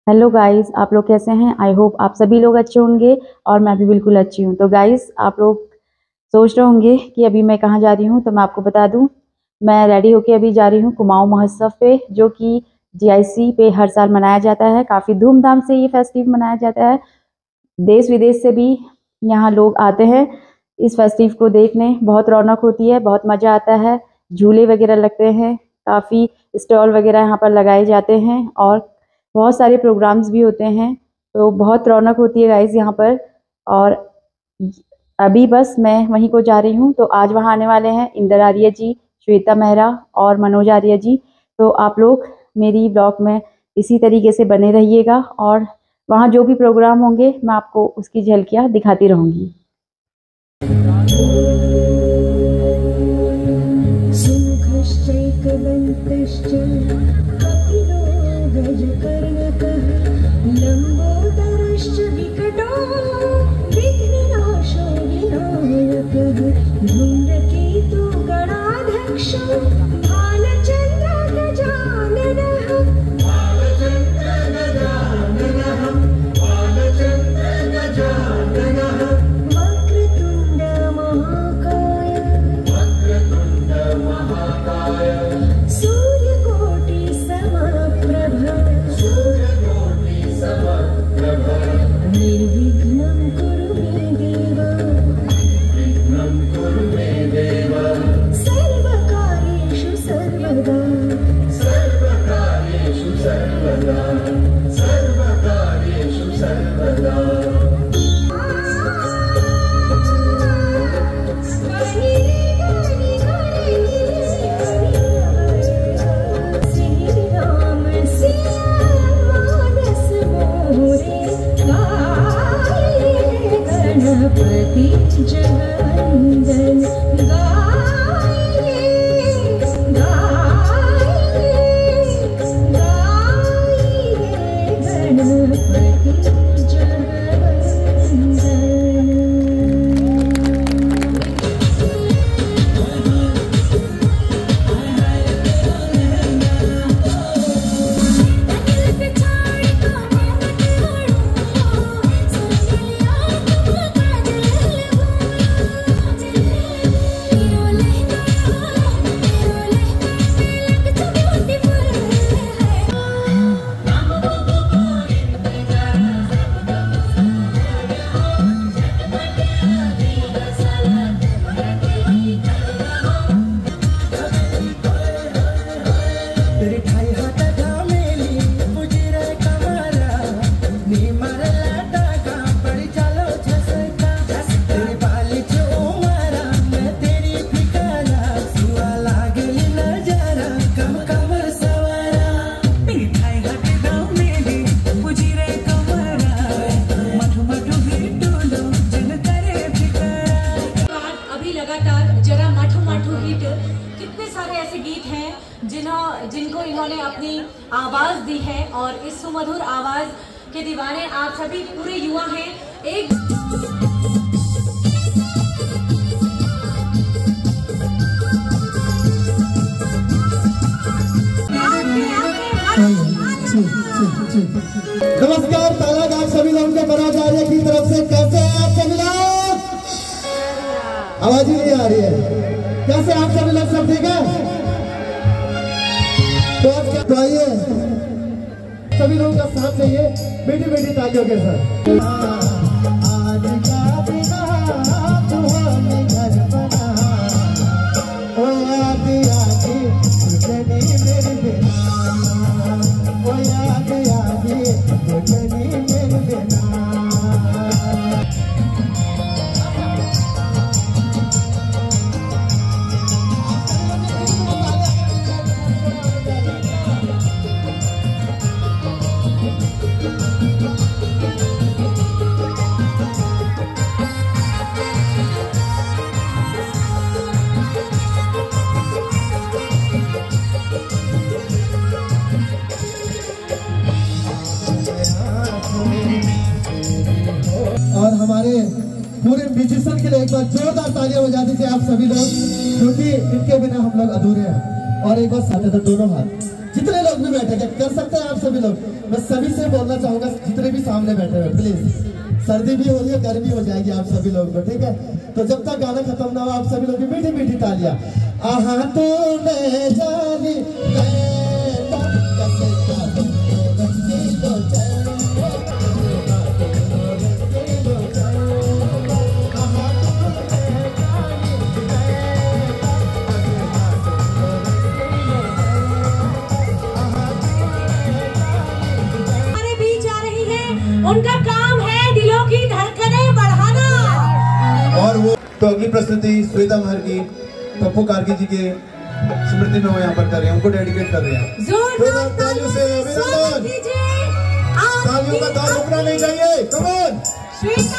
Hello guys, आप लोग कैसे हैं। आई होप आप सभी लोग अच्छे होंगे और मैं भी बिल्कुल अच्छी हूँ। तो गाइस, आप लोग सोच रहे होंगे कि अभी मैं कहाँ जा रही हूँ, तो मैं आपको बता दूँ। मैं रेडी होके अभी जा रही हूँ कुमाऊं महोत्सव पे, जो कि जीआईसी पे हर साल मनाया जाता है। काफ़ी धूमधाम से ये फेस्टिव मनाया जाता है। देश विदेश से भी यहाँ लोग आते हैं इस फेस्टिव को देखने। बहुत रौनक होती है, बहुत मज़ा आता है। झूले वगैरह लगते हैं, काफ़ी स्टॉल वगैरह यहाँ पर लगाए जाते हैं और बहुत सारे प्रोग्राम्स भी होते हैं। तो बहुत रौनक होती है गाइस यहाँ पर। और अभी बस मैं वहीं को जा रही हूँ। तो आज वहाँ आने वाले हैं इंदर आर्य जी, श्वेता मेहरा और मनोज आर्य जी। तो आप लोग मेरी ब्लॉग में इसी तरीके से बने रहिएगा और वहाँ जो भी प्रोग्राम होंगे मैं आपको उसकी झलकियाँ दिखाती रहूँगी। जिनको इन्होंने अपनी आवाज दी है और इस सुमधुर आवाज के दीवाने आप सभी पूरे युवा हैं। एक नमस्कार, ताला आप सभी लोगों के मनोज आर्य की तरफ से। कैसे हैं आप सभी लोग? आवाज ही नहीं आ रही है। कैसे आप सभी लोग? सब ठीक है? तो आइए सभी लोगों का साथ चाहिए बेटी बेटी तालियों के साथ। और हमारे पूरे म्यूजिशियन के लिए एक बार जोरदार तालियां बजा दीजिए आप सभी लोग, क्योंकि इनके बिना हम लोग अधूरे हैं। और एक बार साथ दोनों हाथ जितने लोग भी बैठे, क्या कर सकते हैं आप सभी लोग? मैं सभी से बोलना चाहूंगा, जितने भी सामने बैठे हुए, प्लीज, सर्दी भी हो रही है, गर्मी हो जाएगी आप सभी लोग को, ठीक है? तो जब तक गाना खत्म ना हो, आप सभी लोग की मीठी मीठी तालियां। आहा तूने जानी उनका काम है दिलों की धड़कनें बढ़ाना। और वो तो अगली प्रस्तुति श्वेता महर की पप्पू कार्की जी के स्मृति में वो यहाँ पर कर रहे हैं, उनको डेडिकेट कर रहे हैं। जोरदार तालियों से अभिनंदन। तालियों का ताल रुकना नहीं चाहिए। कम ऑन श्वेता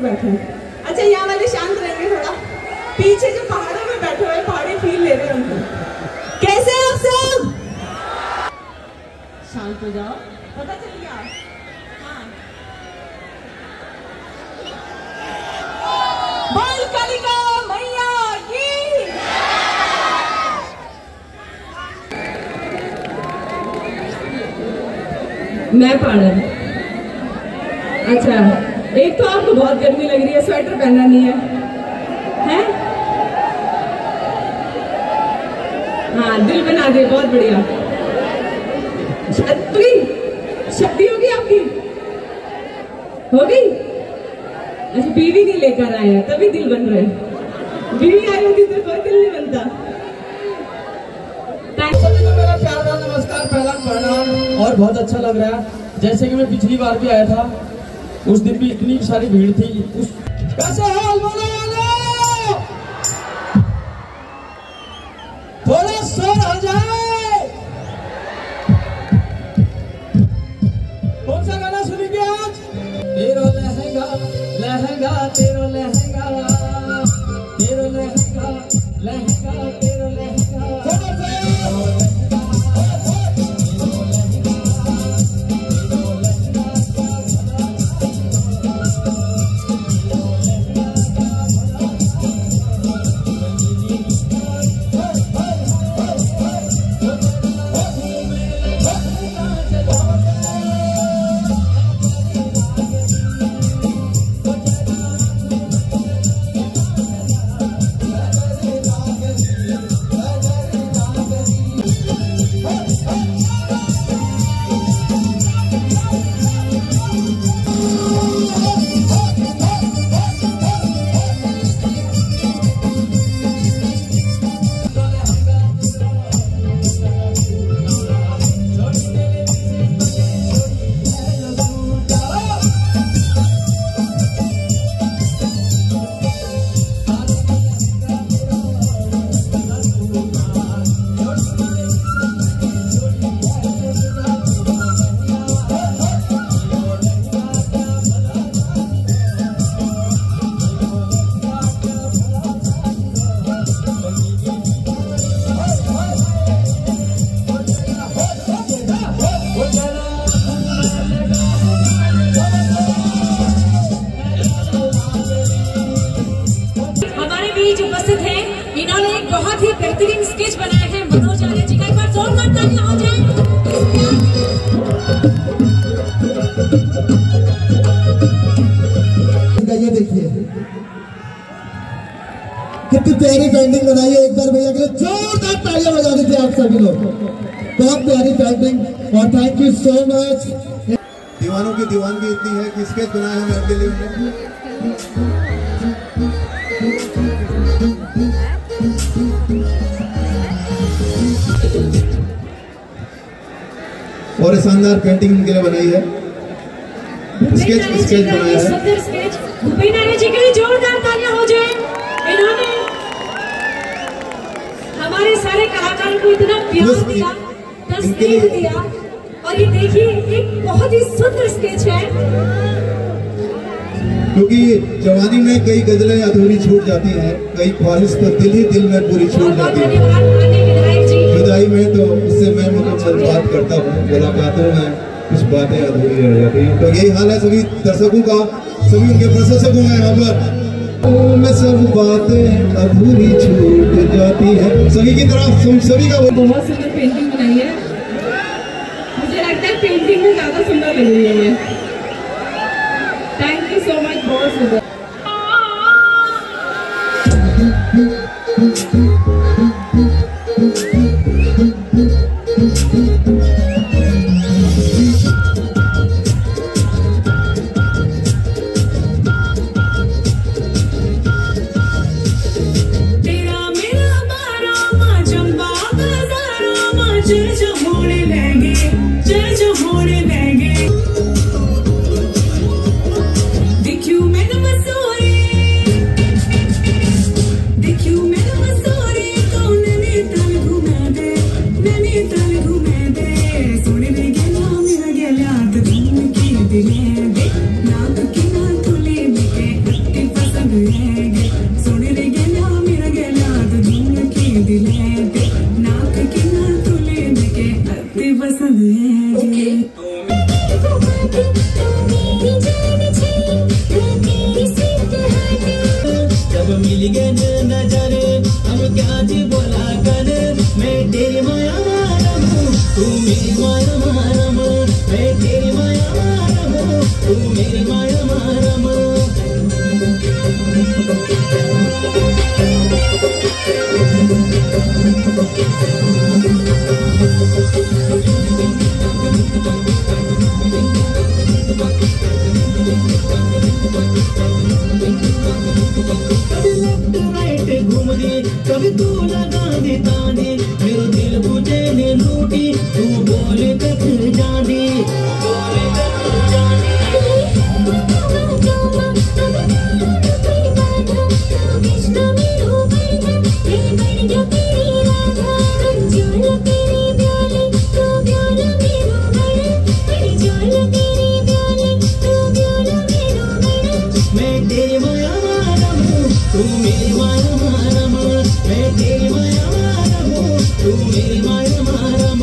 बैठे हैं। अच्छा, यहाँ वाले शांत रहेंगे थोड़ा, पीछे जो पहाड़ों में बैठे हुए पहाड़ी फील ले रहे हैं उनको। कैसे आप सब? शांत हो जाओ, पता चल गया। हाँ, बोल कालिका मैया की। मैं पार्लर। अच्छा, एक तो आपको बहुत गर्मी लग रही है, स्वेटर पहनना नहीं है, हैं? हाँ, दिल बना दे, बहुत बढ़िया। शादी होगी आपकी? हो गई? अच्छा, बीवी नहीं लेकर आए हैं तभी दिल बन रहे हैं। बीवी आई होती तो कोई दिल नहीं बनता। सभी को मेरा प्यार भरा नमस्कार, पहला प्रणाम। और बहुत अच्छा लग रहा है, जैसे कि मैं पिछली बार भी आया था, उस दिन भी इतनी सारी भीड़ थी। कैसे हाल बोलो वाले? थोड़ा शोर हो जाए। कौन सा गाना सुनेंगे आज? तेरो लहंगा लहंगा तेरो लहंगा, तेरो लहंगा लहंगा तेरो लहंगा। उपस्थित हैं, इन्होंने एक बहुत ही बेहतरीन स्केच बनाया है। मनोज आर्य जी का एक बार जोरदार तालियां हो जाए। ये देखिए कितनी प्यारी पेंटिंग बनाई है। एक बार भैया के लिए जोरदार तालियां बजा दीजिए आप सभी लोग। बहुत प्यारी पेंटिंग और थैंक यू सो मच। दीवानों की दीवानगी इतनी है कि स्केच बनाया है मेरे लिए उन्होंने। और शानदार पेंटिंग उनके लिए बनाई है, स्केच बनाया है। सुंदर स्केच भूपेन आर्य जी के लिए जोरदार तालियां हो जाए। इन्होंने हमारे सारे कलाकारों को इतना प्यार दिया, स्नेह दिया। और ये देखिए एक बहुत ही सुंदर स्केच है। क्योंकि जवानी में कई गजलें अधूरी छूट जाती हैं, कई ख्वाहिश तो दिल ही दिल में पूरी छूट जाती है। जुदाई में तो उससे मैं मुकम्मल बात करता हूँ, मुलाकातों में कुछ बातें अधूरी रह जाती हैं। तो यही हाल है सभी दर्शकों का, सभी उनके प्रशंसकों का यहाँ पर। में सब बातें अधूरी छूट जाती है, सभी की तरफ सभी का। बहुत सुंदर पेंटिंग बनाई है, मुझे लगता है पेंटिंग में ज्यादा सुंदर लग रही है। थैंक यू सो मच, बहुत सुंदर। जब मिल गए नजरे हम क्या जी बोला कर, मैं तेरी माया मारम तू मेरी माया मारम, मैं तेरी माया मारम तू मेरी माया मारम। कभी तू लगा दे ताने, मेरा दिल तुझे ने लूटी, तू बोले तक जाने, बोले तक जाने। मैं तेरी माया मारम तू मेरी माया मारम, मैं तेरी माया मारम तू मेरी माया मारम।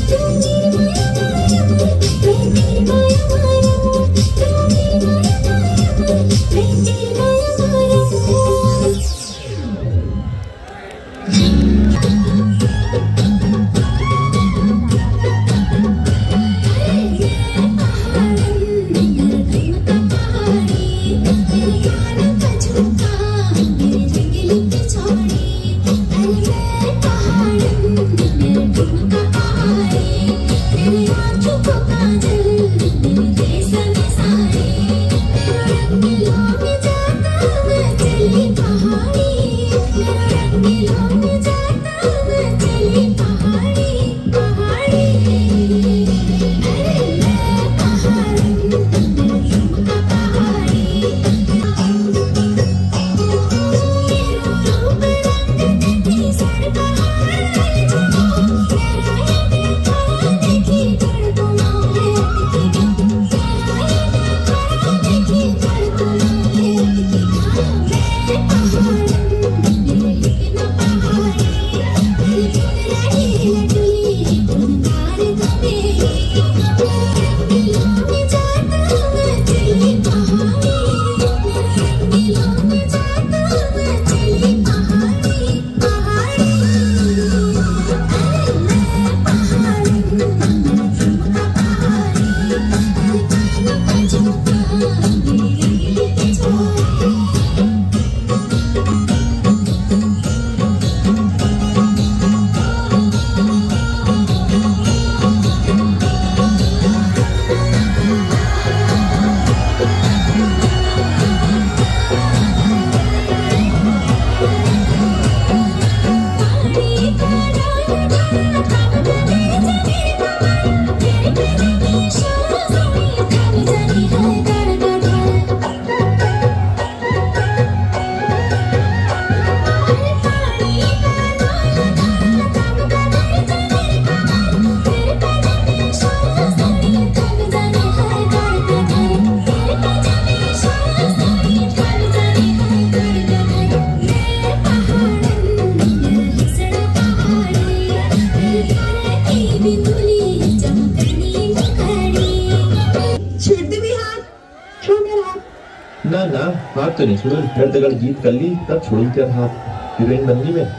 ना ना हाथ तो नहीं छोड़, फिर अगर जीत कर ली तब छोड़ू तेरा हाथ हीरोइन बननी में।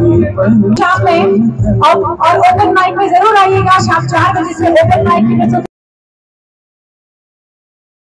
शाम में और ओपन माइक में जरूर आइएगा, शाम 4 बजे से ओपन माइक की